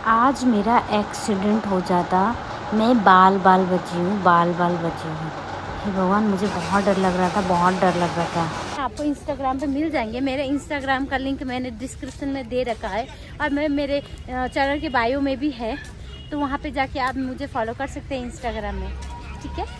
आज मेरा एक्सीडेंट हो जाता, मैं बाल बची हूँ। हे भगवान, मुझे बहुत डर लग रहा था, बहुत डर लग रहा था। आपको इंस्टाग्राम पे मिल जाएंगे, मेरे इंस्टाग्राम का लिंक मैंने डिस्क्रिप्शन में दे रखा है और मेरे चैनल के बायो में भी है, तो वहाँ पे जाके आप मुझे फॉलो कर सकते हैं इंस्टाग्राम में, ठीक है।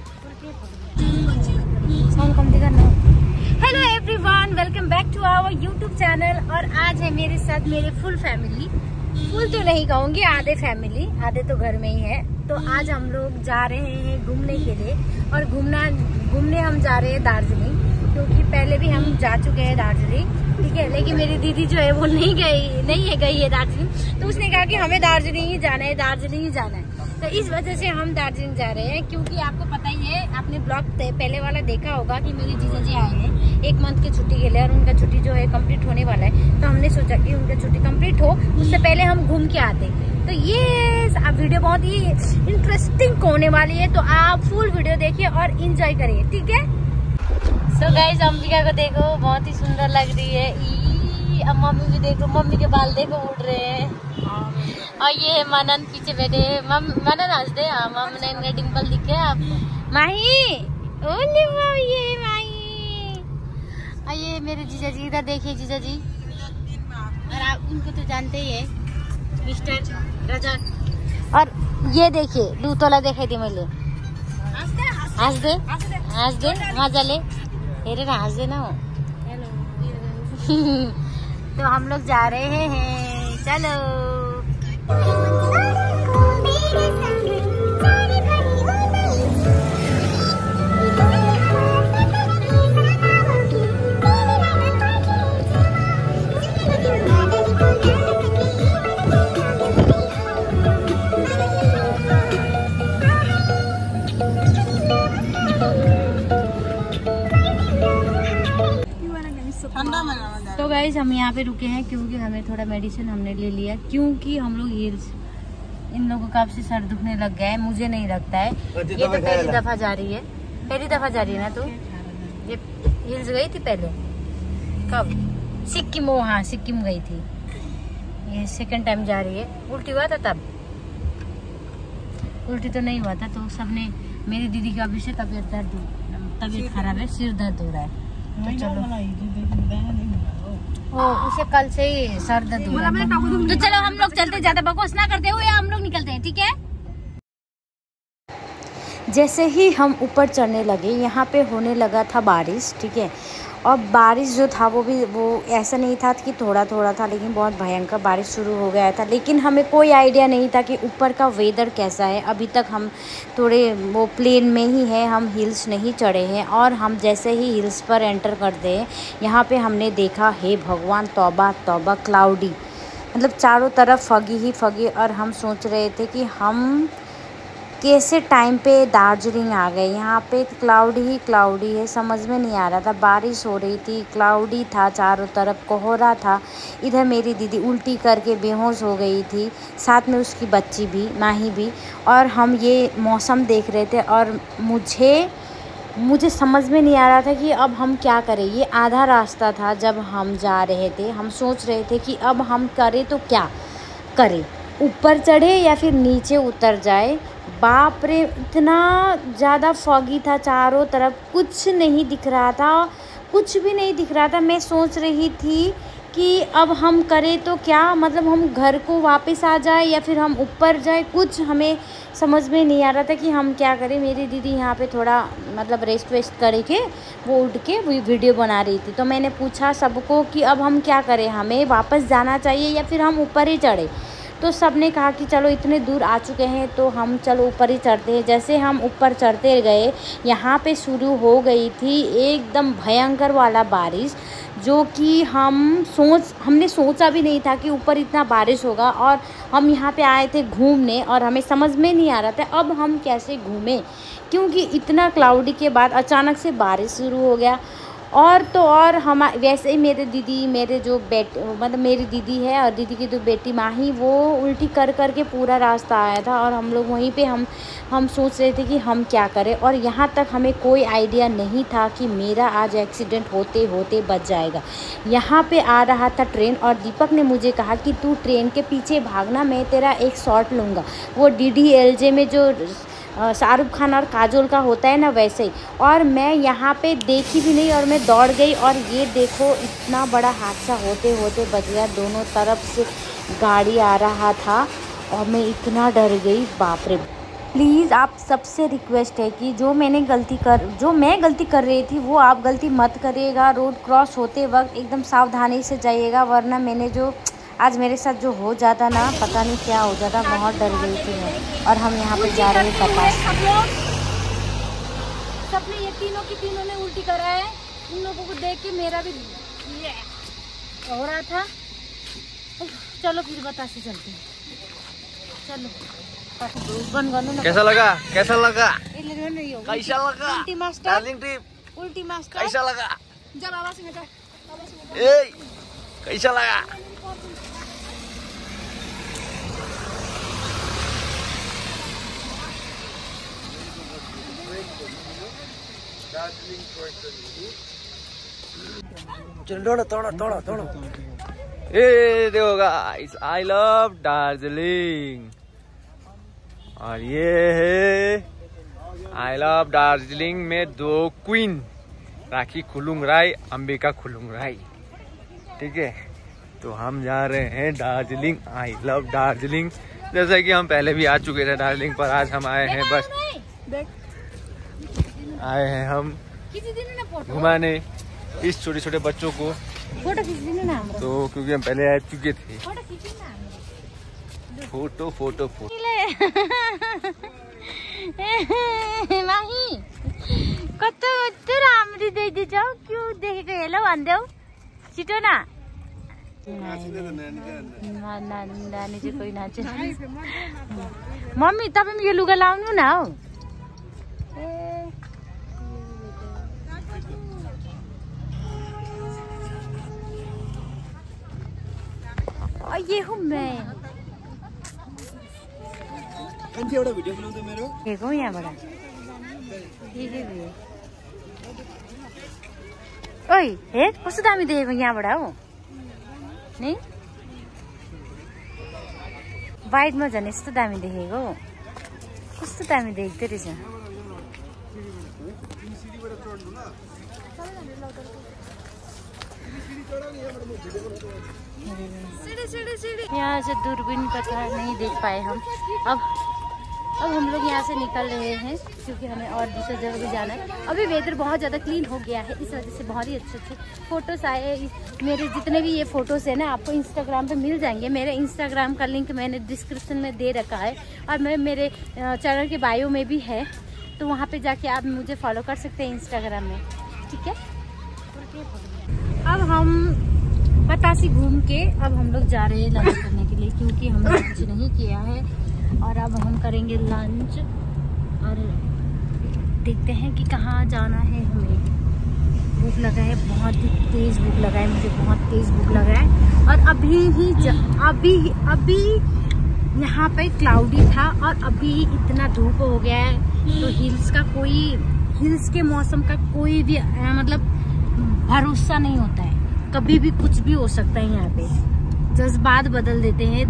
Hello everyone, welcome back to our YouTube channel. और आज है मेरे साथ मेरे फुल फैमिली, फुल तो नहीं कहूँगी, आधे फैमिली, आधे तो घर में ही है। तो आज हम लोग जा रहे हैं घूमने के लिए, और घूमने हम जा रहे हैं दार्जिलिंग, क्योंकि पहले भी हम जा चुके हैं दार्जिलिंग, ठीक है। लेकिन मेरी दीदी जो है वो नहीं गई है दार्जिलिंग, तो उसने कहा कि हमें दार्जिलिंग ही जाना है। तो इस वजह से हम दार्जिलिंग जा रहे हैं, क्योंकि आपको पता ही है, आपने ब्लॉग पहले वाला देखा होगा कि मेरे जीजा जी आए हैं 1 मंथ की छुट्टी के लिए, और उनका छुट्टी जो है कंप्लीट होने वाला है। तो हमने सोचा कि उनका छुट्टी कंप्लीट हो उससे पहले हम घूम के आते। तो ये वीडियो बहुत ही इंटरेस्टिंग होने वाली है, तो आप फुल वीडियो देखिए और इंजॉय करिए, ठीक है। सो गाइस, अंबिका को देखो, बहुत ही सुंदर लग रही है। अब मम्मी भी देखो, मम्मी के बाल देखो उड़ रहे हैं। और ये है मनन पीछे बैठे। मनन हंस दे, मम ने इनका डिम्पल दिखे आपको। माही, ओले ये माही। और ये मेरे जीजा जी, इधर देखिए जीजा जी, और आप उनको तो जानते ही है, मिस्टर रजत। और ये देखिए दूतोला देखे थी मैंने, हंस दे मजा ले, तेरे ना हंस दे ना हो। तो हम लोग जा रहे हैं, चलो। तो गाइस, हम यहाँ पे रुके हैं क्योंकि हमें थोड़ा मेडिसिन हमने ले लिया, क्योंकि हम लोग हिल्स, इन लोगों का आपसे सर दुखने लग गया है, मुझे नहीं लगता है। ये तो पहली दफा जा रही है ना। तो ये हिल्स गई थी पहले, कब? सिक्किम, हाँ सिक्किम गई थी। ये सेकंड टाइम जा रही है। उल्टी हुआ था तब? उल्टी तो नहीं हुआ था। तो सबने, मेरी दीदी का भी से तबीयत खराब है, सिर दर्द हो रहा है। तो चलो, उसे कल से ही सर दर्द हो रहा है। तो चलो हम लोग चलते, ज्यादा बकवास ना करते हुए हम लोग निकलते हैं, ठीक है। जैसे ही हम ऊपर चढ़ने लगे, यहाँ पे होने लगा था बारिश, ठीक है। और बारिश जो था वो ऐसा नहीं था कि थोड़ा थोड़ा था, लेकिन बहुत भयंकर बारिश शुरू हो गया था। लेकिन हमें कोई आइडिया नहीं था कि ऊपर का वेदर कैसा है। अभी तक हम थोड़े वो प्लेन में ही है, हम हिल्स नहीं चढ़े हैं। और हम जैसे ही हिल्स पर एंटर करते हैं, यहाँ पे हमने देखा, हे भगवान, तौबा तौबा, क्लाउडी, मतलब चारों तरफ फगी ही फगी। और हम सोच रहे थे कि हम कैसे टाइम पे दार्जिलिंग आ गए। यहाँ पे क्लाउडी ही क्लाउडी है, समझ में नहीं आ रहा था। बारिश हो रही थी, क्लाउडी था, चारों तरफ कोहरा था। इधर मेरी दीदी उल्टी करके बेहोश हो गई थी, साथ में उसकी बच्ची भी, माही भी। और हम ये मौसम देख रहे थे, और मुझे समझ में नहीं आ रहा था कि अब हम क्या करें। ये आधा रास्ता था जब हम जा रहे थे। हम सोच रहे थे कि अब हम करें तो क्या करें, ऊपर चढ़े या फिर नीचे उतर जाए। बाप रे, इतना ज़्यादा फॉगी था, चारों तरफ कुछ नहीं दिख रहा था, कुछ भी नहीं दिख रहा था। मैं सोच रही थी कि अब हम करें तो क्या, मतलब हम घर को वापस आ जाए या फिर हम ऊपर जाए, कुछ हमें समझ में नहीं आ रहा था कि हम क्या करें। मेरी दीदी यहाँ पे थोड़ा मतलब रेस्ट वेस्ट करके वो उठ के वो वीडियो बना रही थी। तो मैंने पूछा सबको कि अब हम क्या करें, हमें वापस जाना चाहिए या फिर हम ऊपर ही चढ़े। तो सब ने कहा कि चलो इतने दूर आ चुके हैं तो हम चलो ऊपर ही चढ़ते हैं। जैसे हम ऊपर चढ़ते गए, यहाँ पे शुरू हो गई थी एकदम भयंकर वाला बारिश, जो कि हमने सोचा भी नहीं था कि ऊपर इतना बारिश होगा। और हम यहाँ पे आए थे घूमने, और हमें समझ में नहीं आ रहा था अब हम कैसे घूमें, क्योंकि इतना क्लाउडी के बाद अचानक से बारिश शुरू हो गया। और तो और हम वैसे ही मेरे दीदी, मेरे जो मतलब मेरी दीदी है और दीदी की जो बेटी माही, वो उल्टी कर कर के पूरा रास्ता आया था और हम लोग वहीं पे हम सोच रहे थे कि हम क्या करें। और यहाँ तक हमें कोई आइडिया नहीं था कि मेरा आज एक्सीडेंट होते होते बच जाएगा। यहाँ पे आ रहा था ट्रेन और दीपक ने मुझे कहा कि तू ट्रेन के पीछे भागना, मैं तेरा एक शॉट लूँगा। वो DDLJ में जो शाहरुख खान और काजोल का होता है ना, वैसे ही। और मैं यहाँ पे देखी भी नहीं और मैं दौड़ गई और ये देखो इतना बड़ा हादसा होते होते बच गया। दोनों तरफ से गाड़ी आ रहा था और मैं इतना डर गई, बाप रे। प्लीज़ आप सबसे रिक्वेस्ट है कि जो मैं गलती कर रही थी वो आप गलती मत करिएगा। रोड क्रॉस होते वक्त एकदम सावधानी से जाइएगा, वरना मैंने जो आज मेरे साथ जो हो जाता ना, पता नहीं क्या हो जाता। बहुत डर गई थी मैं। और हम यहाँ पे जा रहे हैं कपास। सबने ये तीनों ने उल्टी करा है। इन लोगों को देख के मेरा भी ये हो रहा था। चलो फिर बतासे चलते हैं। चलो बन। कैसा लगा? कैसा लगा? उल्टी मास्टर कैसा लगा? जा बाबा से जा। कैसा लगा? चलो तोड़ो। ये देखो गाइस, आई लव दार्जिलिंग। और ये है आई लव दार्जिलिंग में 2 क्वीन, राखी खुलुंग राय, अंबिका खुलुंग राय। ठीक है, तो हम जा रहे हैं दार्जिलिंग। I love Darjeeling. जैसा कि हम पहले भी आ चुके थे दार्जिलिंग, पर आज हम आए हैं, बस आए हैं हम घुमाने इस छोटे बच्चों को। तो क्योंकि हम पहले आ चुके थे। फोटो माही कत्तो राम्ररी देखिदिन्छौ, क्यों देखेको हेलो भन्देऊ छिटो न। नानी चाहिँ कोही नाच्छ। मम्मी तपाईँ पनि यो लुगा लाउनु न हौ। ये हूँ मैं। एउटा भिडियो बनाउँदै मेरो हेगौ यहाँबाट। ओइ हे कस्तो दामी देखेको यहाँबाट हौ नि। बाइकमा झन् यस्तो दामी देखेको, कस्तो दामी देख्दो रहेछ। यहाँ से दूरबीन कथा नहीं देख पाए हम। अब हम लोग यहाँ से निकल रहे हैं क्योंकि हमें और दूसरी जगह भी जाना है। अभी वेदर बहुत ज़्यादा क्लीन हो गया है, इस वजह से बहुत ही अच्छे फ़ोटोज़ आए। मेरे जितने भी ये फ़ोटोज़ हैं ना, आपको इंस्टाग्राम पे मिल जाएंगे। मेरे इंस्टाग्राम का लिंक मैंने डिस्क्रिप्शन में दे रखा है और मेरे चैनल के बायो में भी है, तो वहाँ पर जाके आप मुझे फॉलो कर सकते हैं इंस्टाग्राम में। ठीक है, अब हम बतासी घूम के अब हम लोग जा रहे हैं लंच करने के लिए, क्योंकि हमने लंच नहीं किया है। और अब हम करेंगे लंच और देखते हैं कि कहाँ जाना है हमें। भूख लगा है, बहुत ही तेज़ भूख लगा है, मुझे बहुत तेज़ भूख लगा है। और अभी यहाँ पे क्लाउडी था और अभी इतना धूप हो गया है, तो हिल्स के मौसम का कोई भी मतलब भरोसा नहीं होता है। कभी भी कुछ भी हो सकता है। यहाँ पे जज्बात बदल देते हैं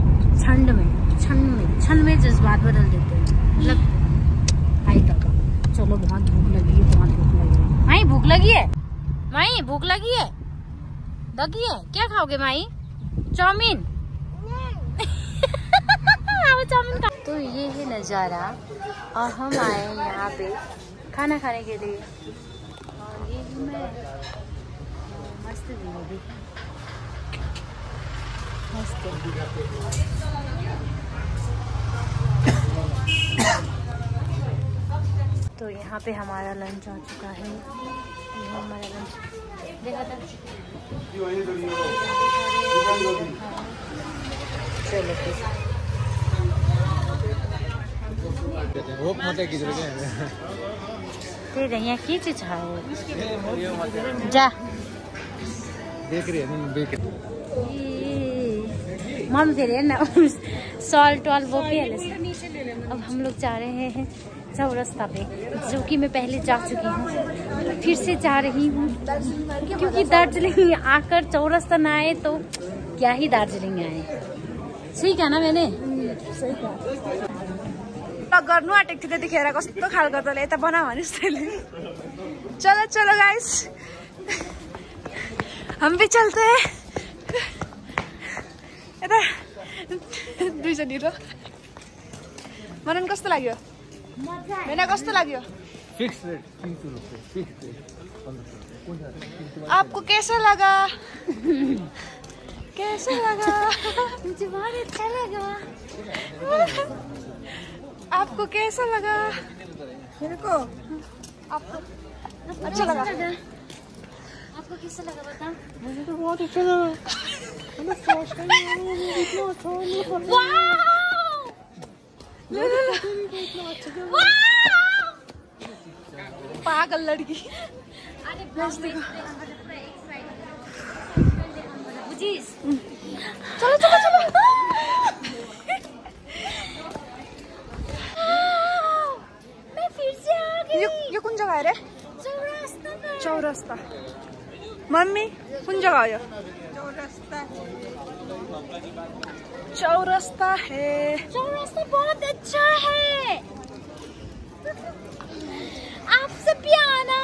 क्षण में जज्बात बदल देते हैं। मतलब आई तक चलो, बहुत भूख लगी है, माई भूख लगी है क्या खाओगे माई? चाउमीन। चाउमीन खा। तो ये है नज़ारा और हम आए हैं यहाँ पे खाना खाने के लिए। और ये मैं मस्त तो यहाँ पे हमारा लंच आ चुका है। ये हमारा लंच देखा था। चलो वो ते रही की चीज है जा देख रही है मम दे रहे ना सॉल्ट वाल वो भी है। अब हम लोग जा रहे हैं चौरस्ता पे, जो कि मैं पहले जा चुकी हूँ, फिर से जा रही हूँ क्योंकि दार्जिलिंग आकर चौरस्ता ना आए तो क्या ही दार्जिलिंग आए। सही कहा ना मैंने? सही कहा। गर्नु आँटेको थियो त्यतिखेर कस्तो खालको तँले यता बना भने तैँले। चलो चलो गाइस हम भी चलते हैं। यता दुईजना हिरो। मनन कस्तो लाग्यो? मेना कस्तो लाग्यो? फिक्स रेट 300 रुपये फिक्स रेट। आपको कैसा लगा? कैसा लगा? मुझे बहुत अच्छा लगा। आपको कैसा लगा? मेरे को आपको अच्छा लगा? आपको कैसा लगा बता? मुझे तो बहुत अच्छा लगा। पागल लड़की। चलो चलो चलो। मैं फिर से आ गई। ये कौन जगह है रे? चौरस्ता। मम्मी कौन जगह है? चौरस्ता है। चौरस्ता बहुत अच्छा है। आपसे भी आना।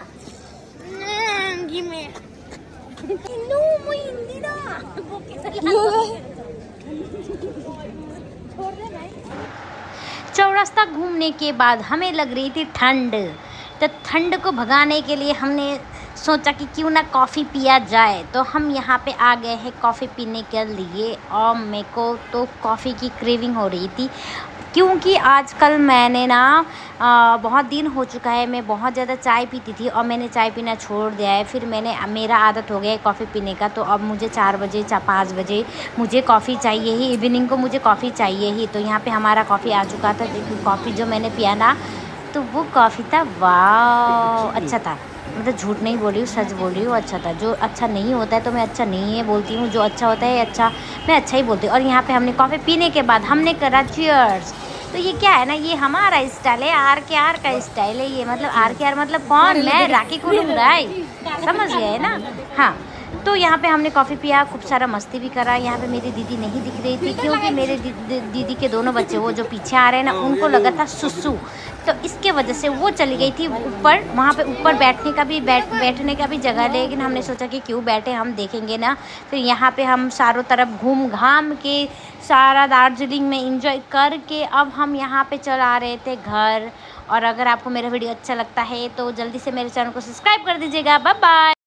चौरस्ता घूमने के बाद हमें लग रही थी ठंड, तो ठंड को भगाने के लिए हमने सोचा कि क्यों ना कॉफ़ी पिया जाए, तो हम यहाँ पे आ गए हैं कॉफ़ी पीने के लिए। और मेरे को तो कॉफ़ी की क्रेविंग हो रही थी क्योंकि आजकल मैंने ना बहुत दिन हो चुका है मैं बहुत ज़्यादा चाय पीती थी और मैंने चाय पीना छोड़ दिया है। फिर मेरा आदत हो गया है कॉफ़ी पीने का, तो अब मुझे 4 बजे 5 बजे मुझे कॉफ़ी चाहिए ही, इवनिंग को मुझे कॉफ़ी चाहिए ही। तो यहाँ पे हमारा कॉफ़ी आ चुका था। देखिए कॉफ़ी जो मैंने पिया ना, तो वो कॉफ़ी था वाह अच्छा था। मतलब झूठ नहीं बोल रही हूँ, सच बोल रही हूँ, अच्छा था। जो अच्छा नहीं होता है तो मैं अच्छा नहीं है बोलती हूँ, जो अच्छा होता है अच्छा मैं अच्छा ही बोलती हूँ। और यहाँ पे हमने कॉफ़ी पीने के बाद हमने करा चीयर्स। तो ये क्या है ना, ये हमारा स्टाइल है, RKR का स्टाइल है ये। मतलब RKR मतलब कौन? मैं राखी को राय, समझ गए ना? हाँ, तो यहाँ पे हमने कॉफ़ी पिया, खूब सारा मस्ती भी करा। यहाँ पे मेरी दीदी नहीं दिख रही थी क्योंकि मेरे दीदी के दोनों बच्चे वो जो पीछे आ रहे हैं ना, उनको लगा था सुसु, तो इसके वजह से वो चली गई थी ऊपर। वहाँ पे ऊपर बैठने का भी जगह, लेकिन हमने सोचा कि क्यों बैठे, हम देखेंगे ना। फिर यहाँ पे हम चारों तरफ घूम घाम के सारा दार्जिलिंग में एंजॉय करके अब हम यहाँ पे चला रहे थे घर। और अगर आपको मेरा वीडियो अच्छा लगता है तो जल्दी से मेरे चैनल को सब्सक्राइब कर दीजिएगा। Bye bye.